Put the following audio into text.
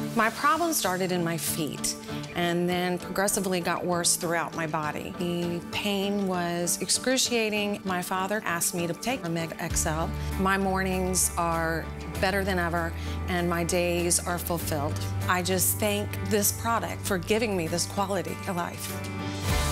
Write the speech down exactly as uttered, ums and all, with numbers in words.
My problem started in my feet and then progressively got worse throughout my body. The pain was excruciating. My father asked me to take OmegaXL. My mornings are better than ever and my days are fulfilled. I just thank this product for giving me this quality of life.